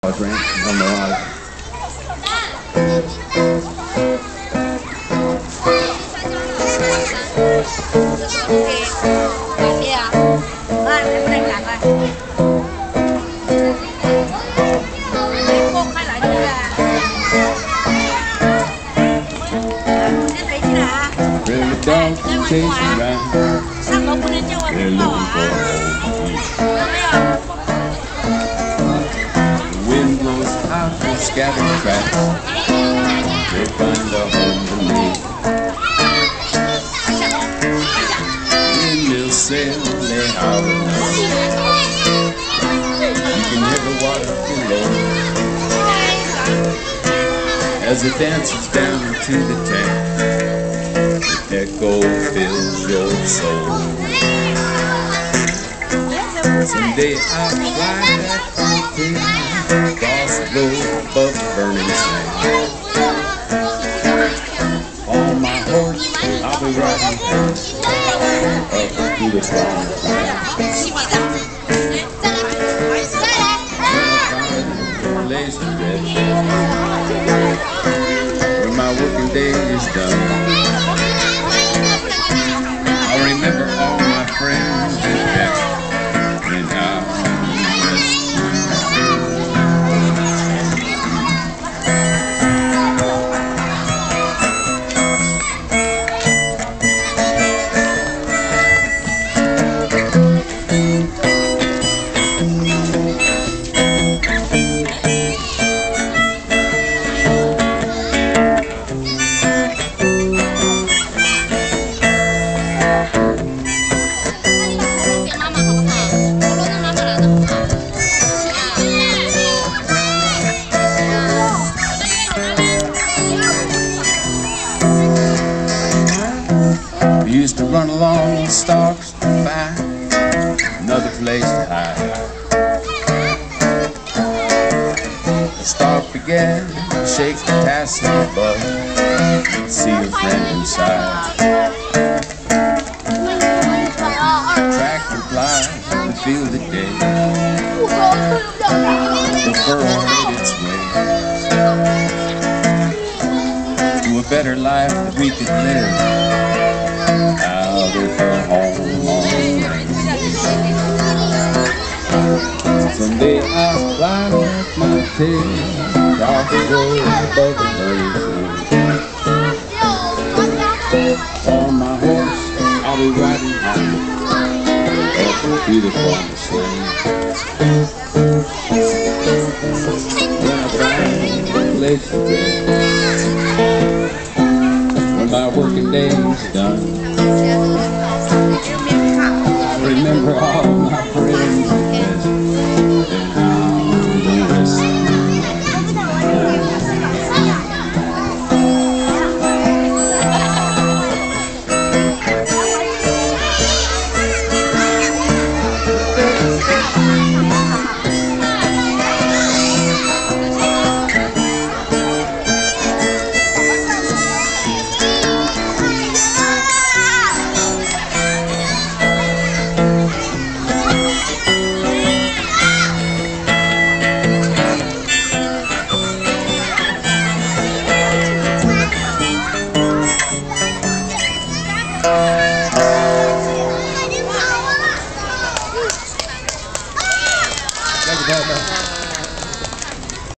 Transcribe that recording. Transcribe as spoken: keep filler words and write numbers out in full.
Ranch on the lot. Really don't chase around. They're looking for a home. The wind blows out the scattered tracks. They find a home to live. Windmills sail, they howl. You can hear the water below as it dances down to the tank. The echo fills your soul. Someday I'll fly that mountain, cross the road above the burning sand. On my horse, I'll be riding up to the promised land. Lazy rest, when my working day is done, I'll remember all my friends and family. We used to run along the stalks to find another place to hide. The stalk began to shake the tassel above, see your friend inside. The tractor plied the field of day. The furrow made its way to a better life that we could live out of her home on land. Someday I'll fly like my tail, cross the road above the burning sea. On my horse, I'll be riding home up to the promised land. When I find a place to rest, when my working day is done, I remember all my